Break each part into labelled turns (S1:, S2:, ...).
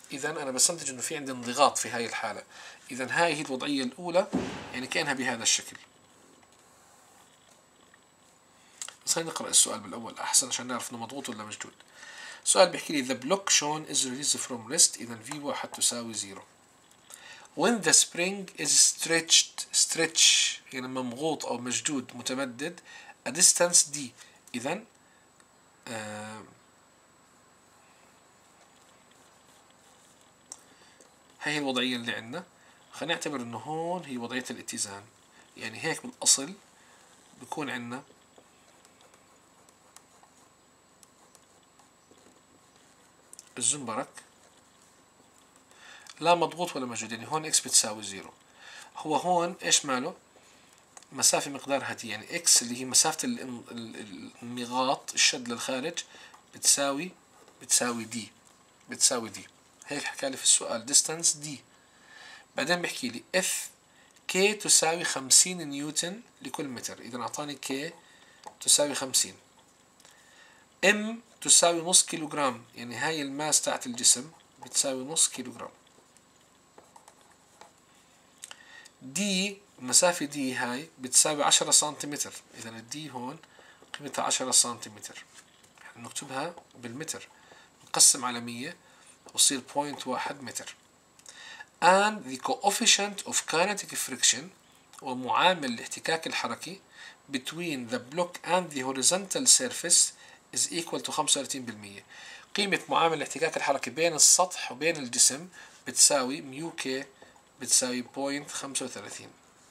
S1: إذا أنا بستنتج إنه في عندي انضغاط في هاي الحالة. إذا هاي هي الوضعية الأولى، يعني كأنها بهذا الشكل. بس خلينا نقرأ السؤال بالأول أحسن عشان نعرف إنه مضغوط ولا مشدود. السؤال بيحكي لي the block shown is released from rest. إذا V1 تساوي 0. when the spring is stretch يعني مضغوط أو مشدود متمدد a distance d. إذا هاي الوضعية اللي عندنا. خلينا نعتبر إنه هون هي وضعية الاتزان، يعني هيك بالأصل بكون عندنا الزنبرك لا مضغوط ولا مشدود، يعني هون اكس بتساوي 0. هو هون ايش ماله؟ مسافة مقدارها دي، يعني اكس اللي هي مسافة النغاط الشد للخارج بتساوي دي، هيك حكى لي في السؤال distance دي. بعدين بيحكي لي اف كي تساوي 50 نيوتن لكل متر. إذا أعطاني كي تساوي 50، ام تساوي نص كيلوغرام، يعني هاي الماس تاعت الجسم بتساوي نص كيلوغرام. دي المسافة دي هاي بتساوي 10 سنتيمتر. إذا الدي هون قيمتها 10 سنتيمتر، نكتبها بالمتر، نقسم على 100 وصير 0.1 متر. and the coefficient of kinetic friction ومعامل الاحتكاك الحركي between the block and the horizontal surface is equal to 35%. قيمة معامل الاحتكاك الحركي بين السطح وبين الجسم بتساوي ميو كي بتساوي 0.35.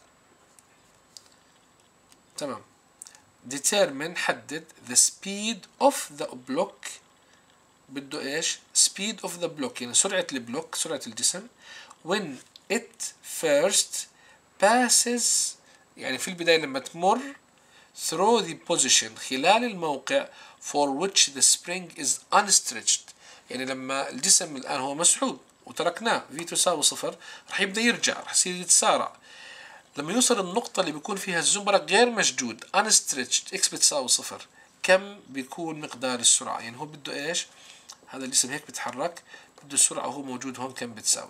S1: تمام. determine حدد the speed of the block. بده ايش؟ speed of the block يعني سرعة البلوك، سرعة الجسم when it first passes، يعني في البداية لما تمر through the position خلال الموقع for which the spring is unstretched، يعني لما الجسم الآن هو مسحوب وتركناه v تساوي 0 رح يبدأ يرجع، رح يصير يتسارع. لما يوصل النقطة اللي بيكون فيها الزنبرك غير مشدود unstretched x بتساوي 0، كم بيكون مقدار السرعة؟ يعني هو بده ايش؟ هذا الجسم هيك بيتحرك، بده السرعة وهو موجود هون كم بتساوي.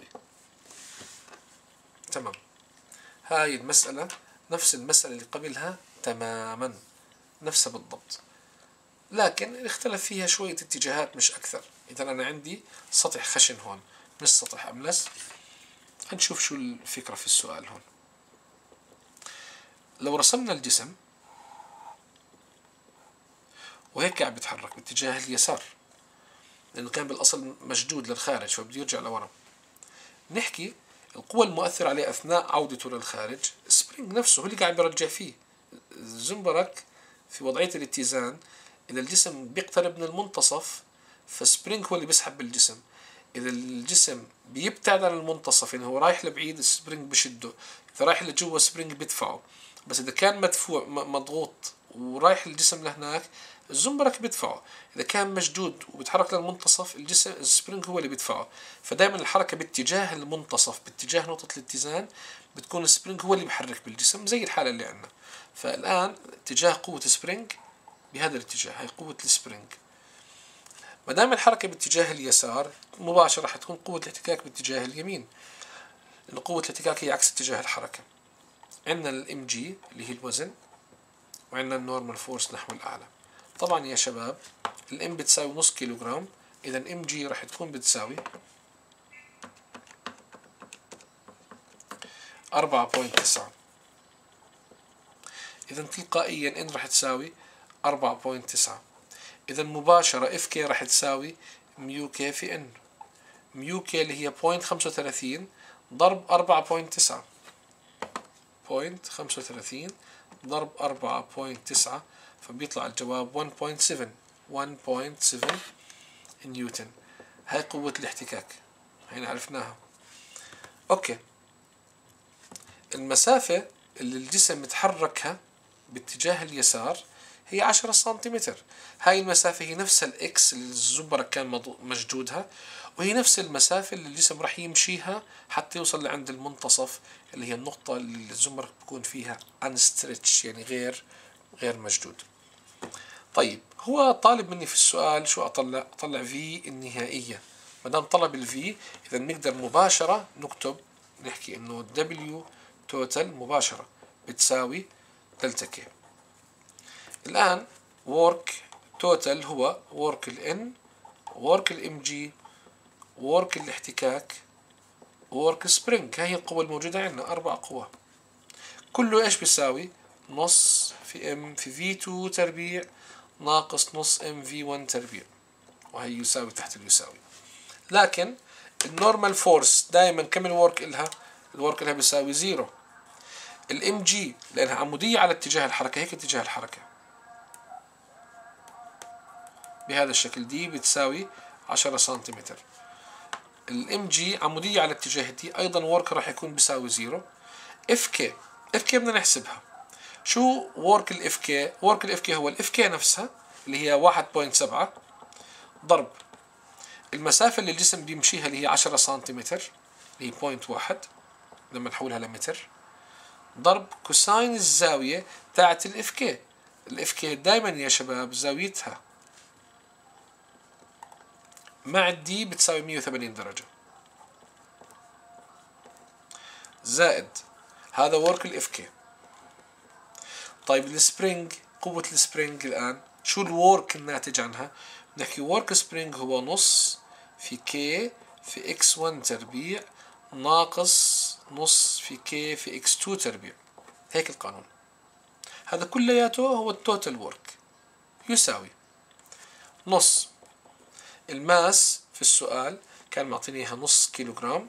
S1: تمام. هاي المسألة نفس المسألة اللي قبلها تماما، نفسها بالضبط، لكن اختلف فيها شوية اتجاهات مش أكثر. إذا أنا عندي سطح خشن هون مش سطح أملس. هنشوف شو الفكرة في السؤال هون. لو رسمنا الجسم وهيك قاعد بيتحرك باتجاه اليسار لأنه كان بالأصل مشدود للخارج فبده يرجع لورا، نحكي القوة المؤثرة عليه أثناء عودته للخارج السبرينج نفسه هو اللي قاعد بيرجع فيه. الزنبرك في وضعية الاتزان إذا الجسم بيقترب من المنتصف فالسبرينج هو اللي بيسحب بالجسم. إذا الجسم بيبتعد عن المنتصف يعني هو رايح لبعيد السبرينج بشده، إذا رايح لجوا السبرينج بدفعه. بس إذا كان مدفوع مضغوط ورايح الجسم لهناك الزنبرك بيدفعه. إذا كان مشدود وبيتحرك للمنتصف الجسم السبرينج هو اللي بيدفعه. فدائما الحركة باتجاه المنتصف باتجاه نقطة الاتزان بتكون السبرينج هو اللي بيحرك بالجسم زي الحالة اللي عندنا. فالآن اتجاه قوة السبرينج بهذا الاتجاه، هي قوة السبرينج. ما دام الحركة باتجاه اليسار مباشرة راح تكون قوة الاحتكاك باتجاه اليمين، لأن قوة الاحتكاك هي عكس اتجاه الحركة. عندنا الام جي اللي هي الوزن، وعندنا النورمال فورس نحو الأعلى. طبعا يا شباب الام بتساوي نص كيلوغرام، إذا ام جي راح تكون بتساوي 4.9. إذا تلقائيا ان راح تساوي 4.9. إذا مباشرة اف كي راح تساوي ميو كي في ان. ميو كي اللي هي 0.35 ضرب 4.9، 0.35 ضرب 4.9 فبيطلع الجواب 1.7 نيوتن. هاي قوة الاحتكاك هنا عرفناها. اوكي، المسافة اللي الجسم متحركها باتجاه اليسار هي 10 سنتيمتر. هاي المسافة هي نفس الإكس اللي الزنبرك كان مشدودها، وهي نفس المسافة اللي الجسم راح يمشيها حتى يوصل لعند المنتصف اللي هي النقطة اللي الزنبرك بيكون فيها unstretched يعني غير مشدود. طيب هو طالب مني في السؤال شو أطلع في النهائية ما دام طلب الفي إذا نقدر مباشرة نكتب نحكي إنه دبليو توتال مباشرة بتساوي دلتا كي. الآن work total هو work ال N work ال mg work الاحتكاك work spring. هاي القوى الموجودة عندنا 4 قوى كله إيش بيساوي؟ نص في m في v2 تربيع ناقص نص m v1 تربيع، وهي يساوي تحت اليساوي. لكن النورمال فورس دائما كم الورك إلها؟ الورك إلها بيساوي 0. الام جي لأنها عمودية على اتجاه الحركة، هيك اتجاه الحركة بهذا الشكل، دي بتساوي 10 سنتيمتر. الام جي عمودية على اتجاه دي، أيضا ورك راح يكون بيساوي 0. اف كي، اف كي بدنا نحسبها. شو ورك الاف كي؟ ورك الاف كي هو الاف كي نفسها اللي هي 1.7 ضرب المسافة اللي الجسم بيمشيها اللي هي 10 سنتيمتر اللي هي 0.1 لما نحولها لمتر، ضرب كوساين الزاوية تاعت الاف كي. الاف كي دائما يا شباب زاويتها مع الدي بتساوي 180 درجة، زائد هذا ورك الاف كي. طيب السبرينج، قوة السبرينج الآن شو الورك الناتج عنها؟ نحكي ورك سبرينج هو نص في كي في اكس 1 تربيع ناقص نص في كي في اكس 2 تربيع. هيك القانون. هذا كلياته هو التوتال ورك يساوي نص الماس في السؤال كان معطيني اياها نص كيلوغرام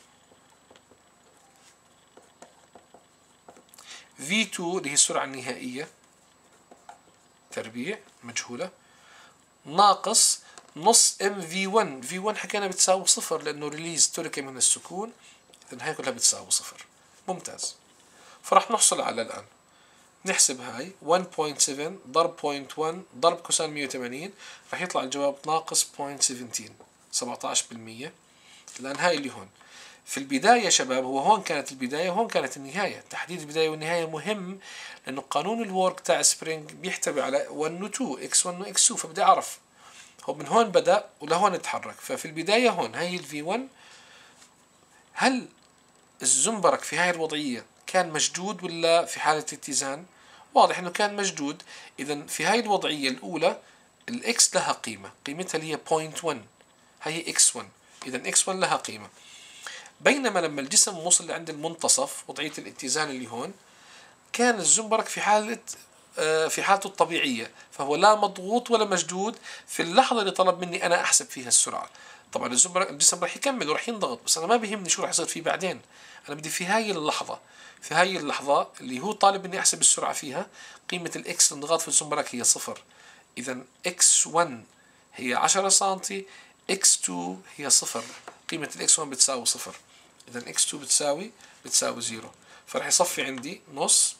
S1: V2 اللي هي السرعة النهائية تربيع مجهولة ناقص نص MV1. V1 حكينا بتساوي صفر لأنه ريليز ترك من السكون، إذن هاي كلها بتساوي صفر. ممتاز. فرح نحصل على الآن نحسب هاي 1.7 ضرب 0.1 ضرب كوسين 180 رح يطلع الجواب ناقص 0.17 17%. الآن هاي اللي هون في البداية يا شباب، هو هون كانت البداية وهون كانت النهاية. تحديد البداية والنهاية مهم لأنه قانون الورك تاع سبرينج بيحتوي على 1 و 2 x1 و x2، فبدي أعرف هو من هون بدأ ولهون اتحرك. ففي البداية هون هاي ال V1 هل الزنبرك في هاي الوضعية كان مشدود ولا في حالة اتزان؟ واضح انه كان مشدود. اذا في هاي الوضعية الاولى الاكس لها قيمة، قيمتها اللي هي 0.1 هي x1، اذا x1 لها قيمة. بينما لما الجسم وصل لعند المنتصف وضعية الاتزان اللي هون كان الزنبرك في حالته الطبيعية، فهو لا مضغوط ولا مشدود في اللحظة اللي طلب مني أنا أحسب فيها السرعة. طبعا الجسم راح يكمل وراح ينضغط، بس أنا ما بيهمني شو راح يصير فيه بعدين، أنا بدي في هاي اللحظة، في هاي اللحظة اللي هو طالب مني أحسب السرعة فيها قيمة الإكس الانضغاط في الزنبرك هي صفر. إذا x1 هي 10 سنتي، x2 هي صفر، قيمة الx1 بتساوي صفر، إذا x2 بتساوي 0. فرح يصفي عندي نص،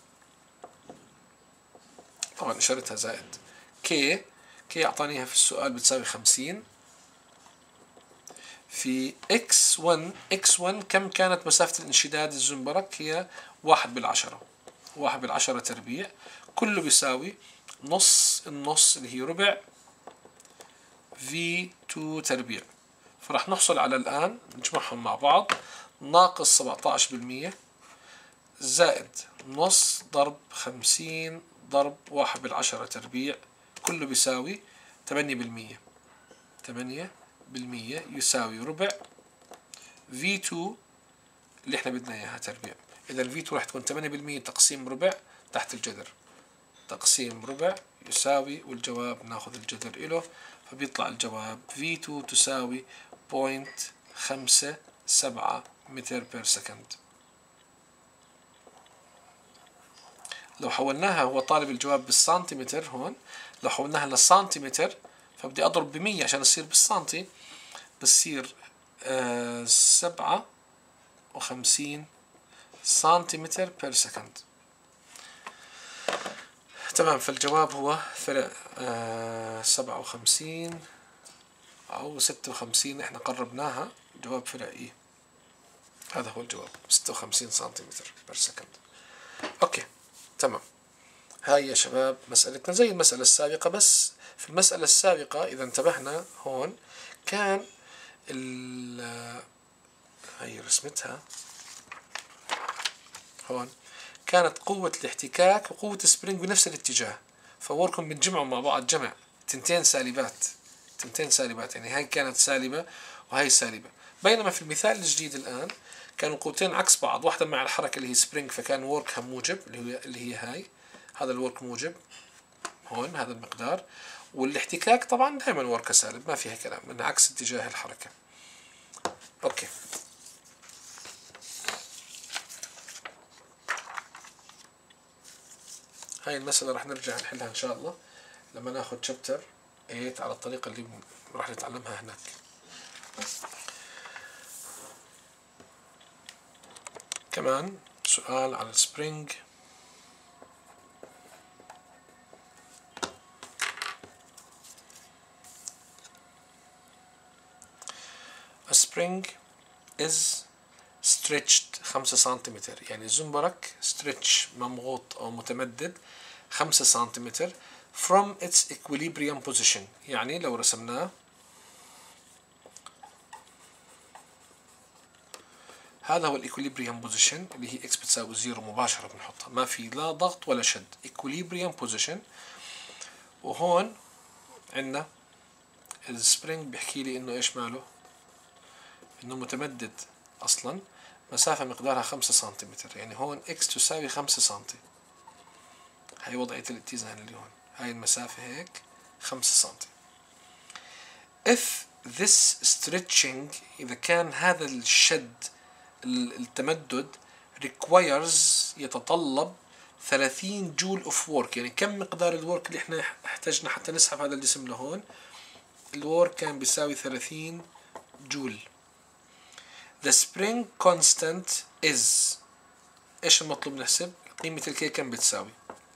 S1: طبعا إشارتها زائد كي أعطانيها في السؤال بتساوي 50 في x1 كم كانت مسافة الانشداد الزنبرك؟ هي 1/10، 1/10 تربيع، كله بيساوي نص النص اللي هي ربع V2 تربيع. فرح نحصل على الآن نجمعهم مع بعض ناقص 17% زائد نص ضرب 50 ضرب 1/10 تربيع، كله بيساوي 8%. 8% يساوي ربع V2 اللي احنا بدنا اياها تربيع. اذا V2 راح تكون 8% تقسيم ربع تحت الجذر، تقسيم ربع يساوي، والجواب ناخذ الجذر له، فبيطلع الجواب V2 تساوي 0.57 متر بير سكند. لو حولناها، هو طالب الجواب بالسنتيمتر هون، لو حولناها للسنتيمتر فبدي أضرب ب100 عشان تصير بالسنتي، بتصير 57 سنتيمتر بير سكند. تمام، فالجواب هو فرق 57 أو 56، احنا قربناها، الجواب فرق إيه، هذا هو الجواب 56 سنتيمتر بير سكند. أوكي تمام. هاي يا شباب مسألتنا زي المسألة السابقة، بس في المسألة السابقة إذا انتبهنا هون كان هي رسمتها هون، كانت قوة الاحتكاك وقوة السبرينج بنفس الاتجاه، فوركم بنجمعوا مع بعض جمع تنتين سالبات، يعني هاي كانت سالبة وهي سالبة. بينما في المثال الجديد الآن كانوا قوتين عكس بعض، واحدة مع الحركة اللي هي سبرينج فكان ووركها موجب اللي هي هاي، هذا الورك موجب هون هذا المقدار، والاحتكاك طبعا دائما وركه سالب، ما فيها كلام من عكس اتجاه الحركة. اوكي، هاي المسألة راح نرجع نحلها إن شاء الله لما ناخذ شابتر 8 على الطريقة اللي راح نتعلمها هناك. كمان سؤال على السبرينج. A spring is stretched 5 سنتيمتر، يعني زنبرك stretch ممغوط أو متمدد 5 سنتيمتر from its equilibrium position. يعني لو رسمناه هذا هو الايكوليبريم بوزيشن اللي هي اكس بتساوي 0 مباشرة بنحطها، ما في لا ضغط ولا شد، ايكوليبريم بوزيشن. وهون عندنا السبرينج بيحكي لي انه ايش ماله، انه متمدد اصلا مسافة مقدارها 5 سنتيمتر، يعني هون اكس تساوي 5 سنتي، هاي وضعية الاتزان اللي هون، هاي المسافة هيك 5 سنتي. if this stretching إذا كان هذا الشد التمدد requires يتطلب 30 جول اوف وورك، يعني كم مقدار الورك اللي احنا احتاجنا حتى نسحب هذا الجسم لهون، الورك كان بيساوي 30 جول. the spring constant is ايش المطلوب نحسب؟ قيمة الكي كم بتساوي؟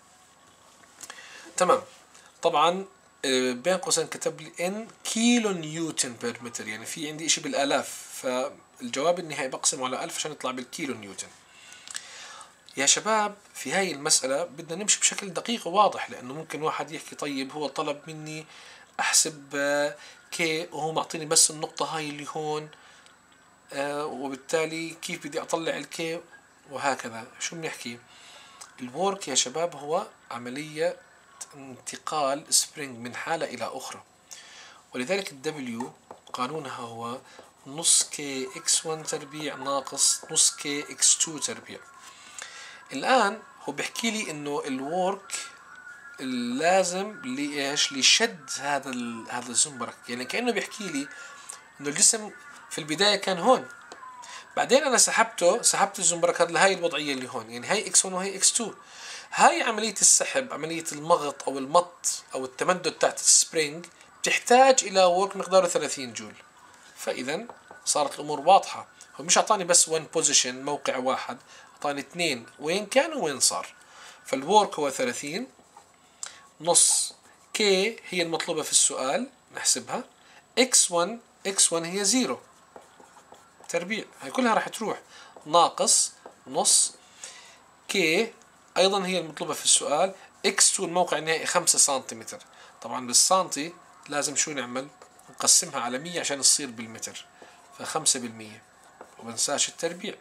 S1: تمام، طبعا بين قوسين كتب لي ان كيلو نيوتن بير متر، يعني في عندي اشي بالالاف، فالجواب النهائي بقسمه على 1000 عشان يطلع بالكيلو نيوتن. يا شباب في هاي المسألة بدنا نمشي بشكل دقيق وواضح، لأنه ممكن واحد يحكي طيب هو طلب مني أحسب كي وهو معطيني بس النقطة هاي اللي هون، وبالتالي كيف بدي أطلع الكي وهكذا. شو بنحكي؟ الورك يا شباب هو عملية انتقال سبرينج من حالة إلى أخرى، ولذلك الدبليو قانونها هو نص كي اكس 1 تربيع ناقص نص كي اكس 2 تربيع. الآن هو بيحكي لي إنه الورك اللازم لإيش؟ لشد هذا الزنبرك، يعني كأنه بيحكي لي إنه الجسم في البداية كان هون، بعدين أنا سحبت الزنبرك هذا لهاي الوضعية اللي هون، يعني هاي x1 وهي x2. هاي عملية السحب، عملية المغط أو المط أو التمدد تحت السبرينج بتحتاج إلى ورك مقداره 30 جول. فإذا صارت الأمور واضحة، هو مش أعطاني بس 1 بوزيشن موقع واحد، أعطاني 2 وين كان وين صار. فالورك هو 30 نص كي هي المطلوبة في السؤال نحسبها، x1 هي 0 تربيع، هاي كلها راح تروح، ناقص نص كي أيضا هي المطلوبة في السؤال، x2 الموقع النهائي 5 سنتيمتر، طبعا بالسنتي لازم شو نعمل؟ نقسمها على 100 عشان تصير بالمتر، ف5 بالمية، ومنساش التربيع.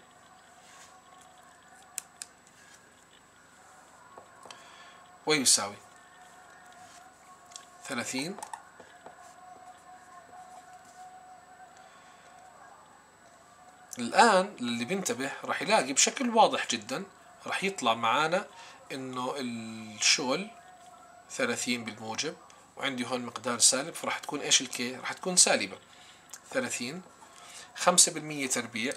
S1: ويساوي 30 الآن اللي بينتبه راح يلاقي بشكل واضح جدا، راح يطلع معانا إنه الشغل 30 بالموجب، وعندي هون مقدار سالب، فراح تكون إيش الكي؟ راح تكون سالبة 30 5 بالمية تربيع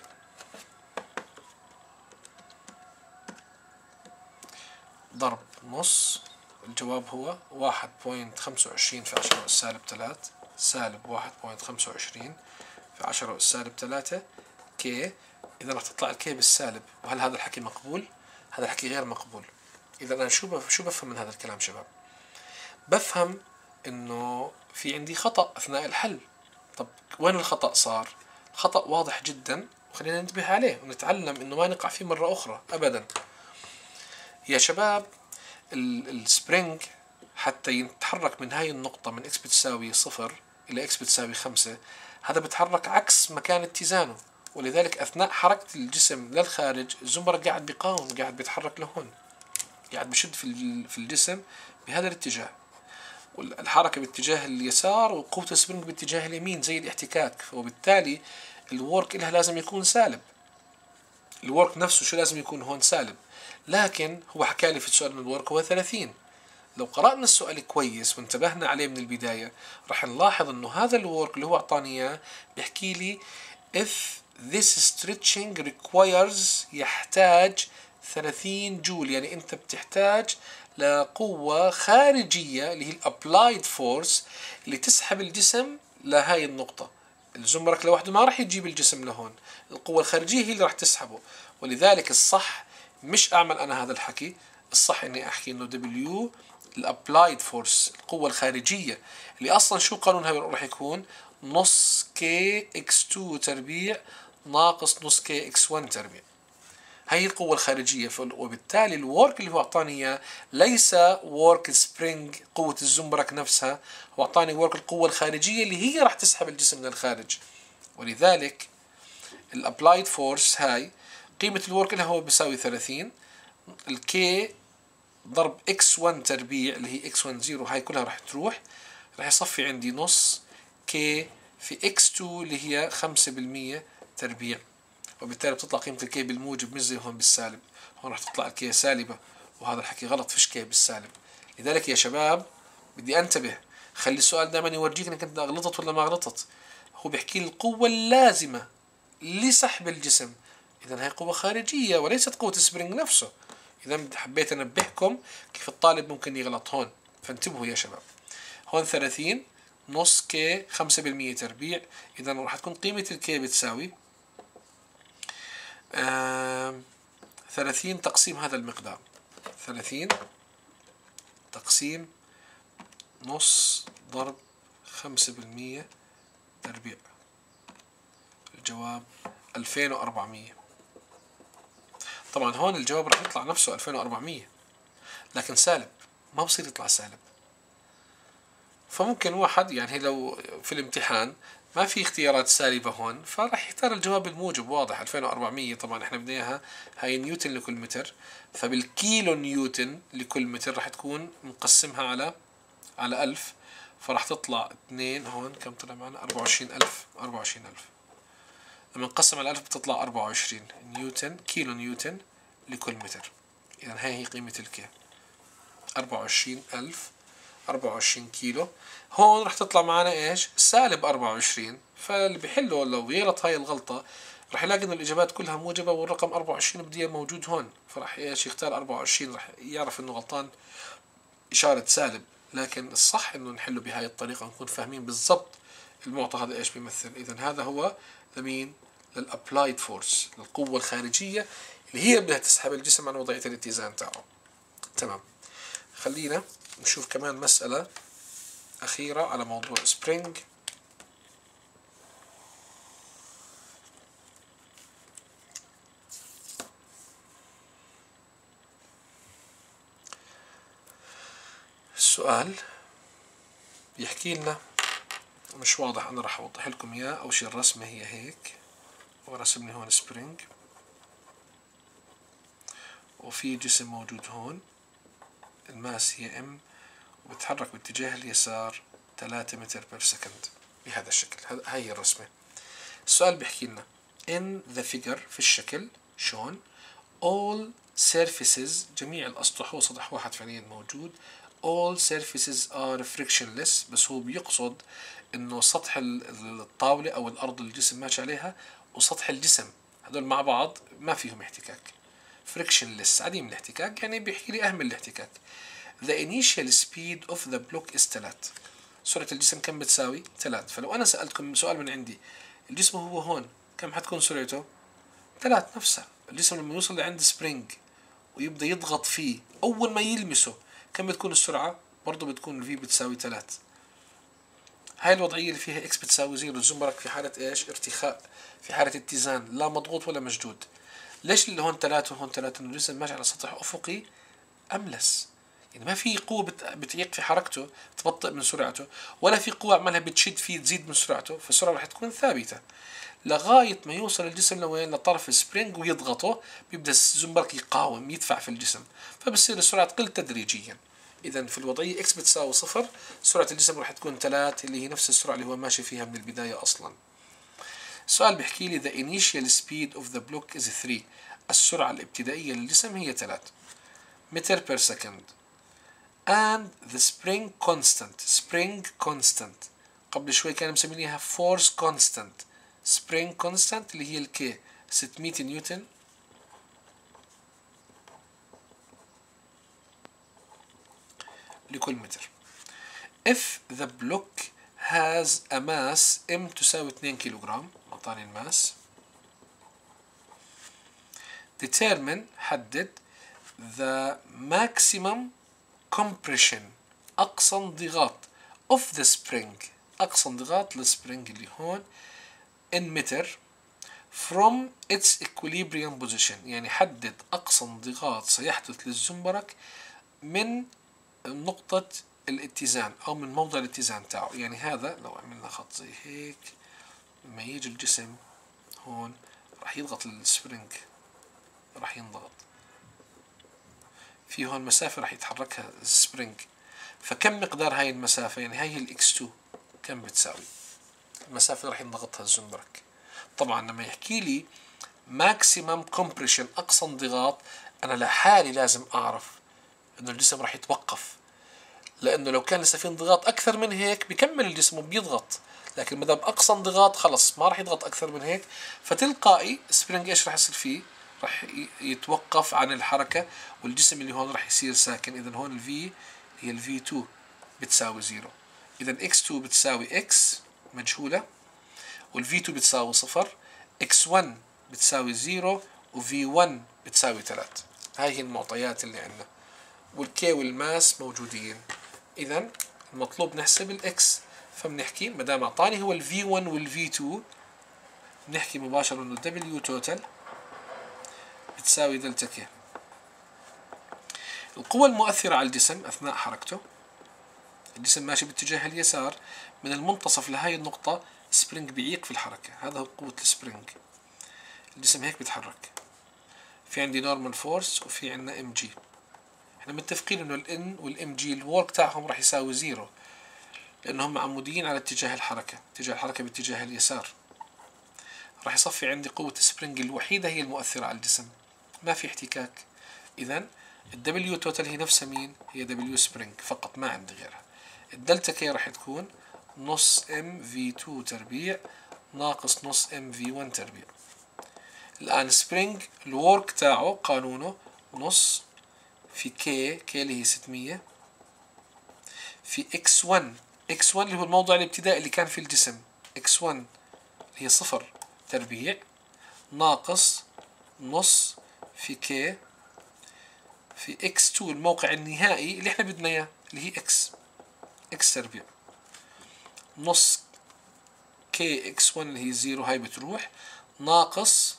S1: ضرب نص، الجواب هو 1.25 في 10 أس سالب 3 سالب 1.25 في 10 أس سالب 3 كي. إذا راح تطلع الكي بالسالب، وهل هذا الحكي مقبول؟ هذا الحكي غير مقبول. إذا أنا شو بفهم من هذا الكلام شباب؟ بفهم إنه في عندي خطأ أثناء الحل. طب وين الخطأ صار؟ الخطأ واضح جدا، وخلينا ننتبه عليه ونتعلم إنه ما نقع فيه مرة أخرى أبدا. يا شباب السبرينج حتى يتحرك من هاي النقطة من x بتساوي 0 إلى x بتساوي 5 هذا بتحرك عكس مكان اتزانه، ولذلك أثناء حركة الجسم للخارج الزنبرك قاعد بيقاوم، قاعد بيتحرك لهون، قاعد بشد في الجسم بهذا الاتجاه، والحركة باتجاه اليسار وقوة السبرينج باتجاه اليمين زي الاحتكاك. وبالتالي الورك إلها لازم يكون سالب، الورك نفسه شو لازم يكون هون سالب. لكن هو حكى لي في السؤال ان الورك هو 30. لو قرأنا السؤال كويس وانتبهنا عليه من البداية راح نلاحظ انه هذا الورك اللي هو اعطاني اياه بيحكي لي if this stretching requires يحتاج 30 جول، يعني انت بتحتاج لقوة خارجية اللي هي الابلايد فورس اللي تسحب الجسم لهاي النقطة. الزمرك لوحده ما راح يجيب الجسم لهون، القوة الخارجية هي اللي راح تسحبه. ولذلك الصح مش اعمل انا هذا الحكي، الصح اني احكي انه دبليو الابلايد فورس القوة الخارجية اللي اصلا شو قانونها راح يكون نص كي اكس 2 تربيع ناقص نص كي اكس 1 تربيع. هي القوة الخارجية. وبالتالي الورك اللي هو أعطاني إياه ليس وورك سبرينج قوة الزنبرك نفسها، هو أعطاني وورك القوة الخارجية اللي هي راح تسحب الجسم للخارج. ولذلك الابلايد فورس هاي قيمة الورك لها هو بيساوي 30 الكي ضرب اكس 1 تربيع اللي هي اكس 1 0، هاي كلها راح تروح، راح يصفي عندي نص كي في اكس 2 اللي هي 5% تربيع. وبالتالي بتطلع قيمة الكي بالموجب مش زي هون بالسالب، هون راح تطلع الكي سالبة، وهذا الحكي غلط، فيش كي بالسالب. لذلك يا شباب بدي انتبه، خلي السؤال دائما يورجيك انك انت غلطت ولا ما غلطت. هو بيحكي لي القوة اللازمة لسحب الجسم، اذا هي قوة خارجية وليست قوة السبرينج نفسه. اذا حبيت انبهكم كيف الطالب ممكن يغلط هون، فانتبهوا يا شباب. هون 30 نص كي 5% تربيع، اذا راح تكون قيمة الكي بتساوي 30 تقسيم هذا المقدار، 30 تقسيم نص ضرب 5% تربيع، الجواب 2400. طبعا هون الجواب راح يطلع نفسه 2400 لكن سالب، ما بصير يطلع سالب. فممكن واحد يعني لو في الامتحان ما في اختيارات سالبة هون فراح يختار الجواب الموجب واضح 2400. طبعا احنا بدنا اياها هاي نيوتن لكل متر، فبالكيلو نيوتن لكل متر راح تكون مقسمها على 1000، فراح تطلع 2 هون كم طلع معنا 24000. لما نقسم على 1000 بتطلع 24 نيوتن كيلو نيوتن لكل متر. إذا هي قيمة الكي 24000 24 كيلو. هون رح تطلع معنا ايش سالب 24. فاللي بيحله لو بيغلط هاي الغلطة رح يلاقي انه الاجابات كلها موجبة والرقم 24 بدي موجود هون، فرح ايش يختار 24 رح يعرف انه غلطان اشارة سالب. لكن الصح انه نحله بهاي الطريقة نكون فاهمين بالضبط المعطى هذا ايش بيمثل. اذا هذا هو لمين للابلايد فورس للقوة الخارجية اللي هي بدها تسحب الجسم عن وضعية الاتزان تاعه. تمام. خلينا نشوف كمان مسألة أخيرة على موضوع سبرينج. السؤال بيحكي لنا مش واضح، أنا راح أوضح لكم إياه. أول شيء الرسمة هي هيك، ورسم لي هون سبرينج وفي جسم موجود هون، الماس هي ام وبتحرك باتجاه اليسار 3 متر بير سكند بهذا الشكل. هاي الرسمة. السؤال بيحكي لنا in the figure في الشكل شون all surfaces جميع الأسطح وسطح واحد فعليا موجود all surfaces are frictionless، بس هو بيقصد انه سطح الطاولة او الارض الجسم ماشي عليها وسطح الجسم هذول مع بعض ما فيهم احتكاك. frictionless عديم الاحتكاك، يعني بيحكي لي اهمل الاحتكاك. the initial speed of the block is 3. سرعة الجسم كم بتساوي 3. فلو انا سألتكم سؤال من عندي الجسم هو هون كم حتكون سرعته 3 نفسها. الجسم لما يوصل لعند سبرينج ويبدأ يضغط فيه أول ما يلمسه كم بتكون السرعة برضو بتكون الفي بتساوي 3. هاي الوضعية اللي فيها اكس بتساوي 0 الزنبرك في حالة ايش ارتخاء، في حالة اتزان لا مضغوط ولا مشدود. ليش اللي هون 3 وهون 3؟ انه الجسم ماشي على سطح افقي املس، يعني ما في قوة بتعيق في حركته تبطئ من سرعته، ولا في قوة عملها بتشد فيه تزيد من سرعته، فالسرعة رح تكون ثابتة لغاية ما يوصل الجسم لوين؟ لطرف السبرينج ويضغطه، بيبدأ الزنبرك يقاوم يدفع في الجسم، فبصير السرعة تقل تدريجيا. إذا في الوضعية إكس بتساوي صفر، سرعة الجسم رح تكون 3 اللي هي نفس السرعة اللي هو ماشي فيها من البداية أصلا. السؤال بيحكي لي the initial speed of the block is 3. السرعة الابتدائية للجسم هي 3 متر per second. and the spring constant قبل شوي كانوا مسمينها force constant. spring constant اللي هي الكي 600 نيوتن لكل متر. if the block has a mass m تساوي 2 كيلوغرام، أعطاني الماس. determine حدد the maximum compression أقصى انضغاط of the spring، أقصى انضغاط للسبرينج اللي هون in متر from its equilibrium position، يعني حدد أقصى انضغاط سيحدث للزنبرك من نقطة الاتزان أو من موضع الاتزان تاعه. يعني هذا لو عملنا خط زي هيك، لما يجي الجسم هون راح يضغط السبرينج، راح ينضغط في هون مسافة راح يتحركها السبرينج، فكم مقدار هاي المسافة؟ يعني هاي هي الإكس 2 كم بتساوي المسافة اللي راح ينضغطها الزنبرك. طبعا لما يحكي لي ماكسيمم كومبريشن أقصى انضغاط، أنا لحالي لازم أعرف إنه الجسم راح يتوقف، لأنه لو كان لسه في انضغاط أكثر من هيك بيكمل الجسم وبيضغط، لكن ما دام أقصى انضغاط خلص ما راح يضغط أكثر من هيك، فتلقائي سبرينج إيش راح يصير فيه؟ راح يتوقف عن الحركة، والجسم اللي هون راح يصير ساكن. إذا هون الفي هي الفي 2 بتساوي 0. إذا إكس 2 بتساوي إكس مجهولة، والفي 2 بتساوي 0، إكس 1 بتساوي 0، وفي 1 بتساوي 3. هاي هي المعطيات اللي عندنا، والكي والماس موجودين. إذا المطلوب نحسب الإكس، فبنحكي ما دام أعطاني هو الفي 1 والفي 2، بنحكي مباشرة إنه دبليو توتال بتساوي دلتا كي. القوة المؤثرة على الجسم أثناء حركته، الجسم ماشي باتجاه اليسار، من المنتصف لهاي النقطة سبرينج بيعيق في الحركة، هذا هو قوة السبرينج. الجسم هيك بيتحرك، في عندي نورمال فورس وفي عندنا ام جي. احنا متفقين انه الان والام جي الورك تاعهم راح يساوي 0، لانهم عموديين على اتجاه الحركة، اتجاه الحركة باتجاه اليسار. راح يصفي عندي قوة السبرينج الوحيدة هي المؤثرة على الجسم، ما في احتكاك. إذا الدبليو توتال هي نفسها مين؟ هي دبليو سبرينج فقط، ما عندي غيرها. الدلتا كي راح تكون نص ام في 2 تربيع ناقص نص ام في 1 تربيع. الآن سبرينج الورك تاعه قانونه نص في كي اللي هي 600 في اكس 1. اكس 1 اللي هو الموضع الابتدائي اللي كان في الجسم، اكس 1 اللي هي 0 تربيع ناقص نص في كي في اكس 2 الموقع النهائي اللي احنا بدنا اياه اللي هي اكس تربيع نص كي اكس 1 اللي هي 0 هاي بتروح ناقص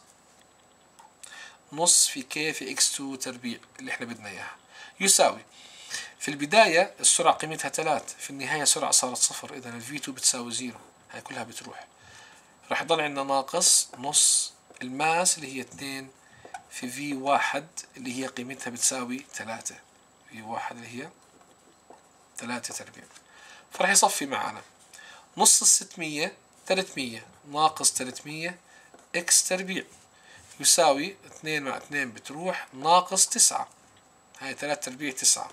S1: نص في كي في اكس 2 تربيع اللي احنا بدنا اياها، يساوي في البداية السرعة قيمتها 3، في النهاية السرعة صارت 0، إذا الفي 2 بتساوي 0، هاي كلها بتروح. راح يضل عندنا ناقص نص الماس اللي هي 2 في في 1 اللي هي قيمتها بتساوي 3، في 1 اللي هي 3 تربيع. فراح يصفي معنا نص 600 300 ناقص 300 اكس تربيع يساوي 2 مع 2 بتروح ناقص 9، هاي 3 تربيع 9.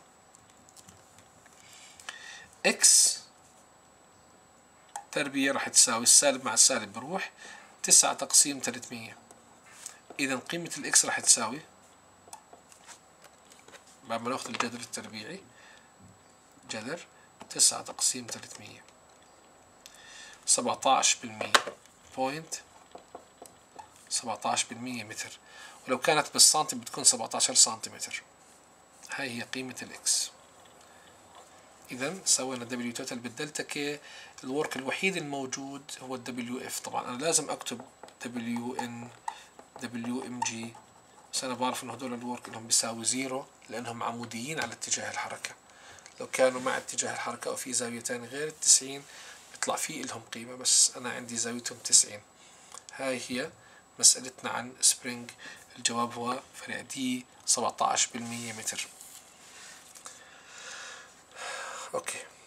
S1: اكس تربيع راح تساوي السالب مع السالب بروح 9 تقسيم 300. إذا قيمة الإكس راح تساوي بعد ما ناخذ الجذر التربيعي جذر 9 تقسيم 300 17% متر، ولو كانت بالسنتي بتكون 17 سنتيمتر. هاي هي قيمة الإكس. إذا سوينا دبليو توتال بالدلتا كي، الورك الوحيد الموجود هو الدبليو اف. طبعا أنا لازم أكتب دبليو ان دبليو ام جي، بس أنا بعرف إنه هدول الورك إنهم بيساوي 0، لأنهم عموديين على اتجاه الحركة. لو كانوا مع اتجاه الحركة أو في زاويتين غير 90 بيطلع في إلهم قيمة، بس أنا عندي زاويتهم 90. هاي هي مسألتنا عن سبرينج. الجواب هو فريق دي 17 بالمية متر. أوكي.